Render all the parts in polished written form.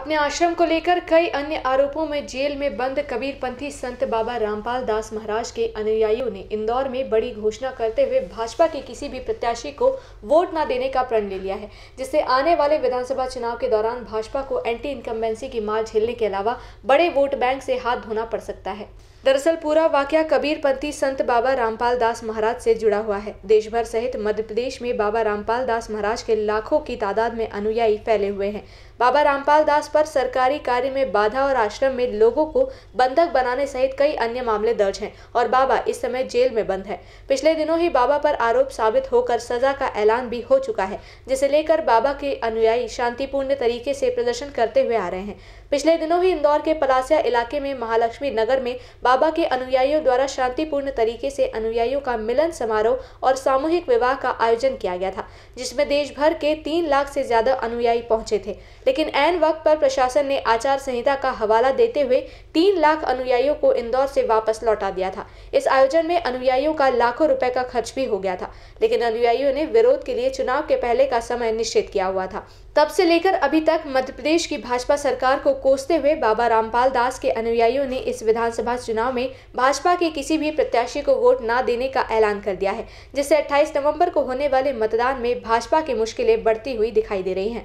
अपने आश्रम को लेकर कई अन्य आरोपों में जेल में बंद कबीरपंथी संत बाबा रामपाल दास महाराज के अनुयायियों ने इंदौर में बड़ी घोषणा करते हुए भाजपा के किसी भी प्रत्याशी को वोट न देने का प्रण ले लिया है, जिससे आने वाले विधानसभा चुनाव के दौरान भाजपा को एंटी इनकम्बेंसी की मार झेलने के अलावा बड़े वोट बैंक से हाथ धोना पड़ सकता है। दरअसल पूरा वाकया कबीरपंथी संत बाबा रामपाल दास महाराज से जुड़ा हुआ है। देश भर सहित मध्य प्रदेश में बाबा रामपाल दास महाराज के लाखों की तादाद में अनुयायी फैले हुए हैं। बाबा रामपाल दास पर सरकारी कार्य में बाधा और आश्रम में लोगों को बंधक बनाने सहित कई अन्य मामले दर्ज हैं और बाबा इस समय जेल में बंद है। पिछले दिनों ही बाबा पर आरोप साबित होकर सजा का ऐलान भी हो चुका है, जिसे लेकर बाबा के अनुयायी शांतिपूर्ण तरीके से प्रदर्शन करते हुए आ रहे हैं। पिछले दिनों ही इंदौर के पलासिया इलाके में महालक्ष्मी नगर में बाबा के अनुयायियों द्वारा शांतिपूर्ण तरीके से अनुयायियों का मिलन समारोह और सामूहिक विवाह का आयोजन किया गया था, जिसमें देश भर के 3 लाख से ज्यादा अनुयायी पहुंचे थे। लेकिन ऐन वक्त पर प्रशासन ने आचार संहिता का हवाला देते हुए 3 लाख अनुयायियों को इंदौर से वापस लौटा दिया था। इस आयोजन में अनुयायियों का लाखों रुपए का खर्च भी हो गया था, लेकिन अनुयायियों ने विरोध के लिए चुनाव के पहले का समय निश्चित किया हुआ था। तब से लेकर अभी तक मध्य प्रदेश की भाजपा सरकार को कोसते हुए बाबा रामपाल दास के अनुयायियों ने इस विधानसभा चुनाव में भाजपा के किसी भी प्रत्याशी को वोट न देने का ऐलान कर दिया है, जिससे 28 नवंबर को होने वाले मतदान में भाजपा की मुश्किलें बढ़ती हुई दिखाई दे रही हैं।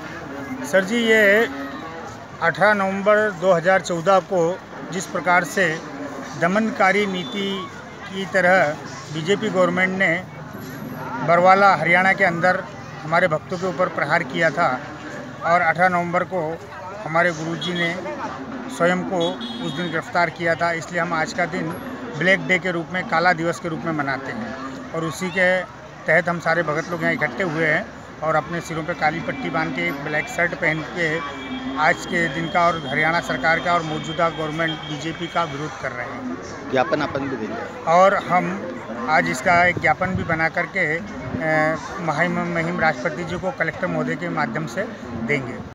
सर जी, ये 18 नवंबर 2014 को जिस प्रकार से दमनकारी नीति की तरह बीजेपी गवर्नमेंट ने बरवाला हरियाणा के अंदर हमारे भक्तों के ऊपर प्रहार किया था और 18 नवंबर को हमारे गुरुजी ने स्वयं को उस दिन गिरफ्तार किया था। इसलिए हम आज का दिन ब्लैक डे के रूप में, काला दिवस के रूप में मनाते हैं और उसी के तहत हम सारे भगत लोग यहाँ इकट्ठे हुए हैं और अपने सिरों पे काली पट्टी बांध के ब्लैक शर्ट पहन के आज के दिन का और हरियाणा सरकार का और मौजूदा गवर्नमेंट बीजेपी का विरोध कर रहे हैं। ज्ञापन अपन भी देंगे और हम आज इसका एक ज्ञापन भी बना करके महिम राष्ट्रपति जी को कलेक्टर महोदय के माध्यम से देंगे।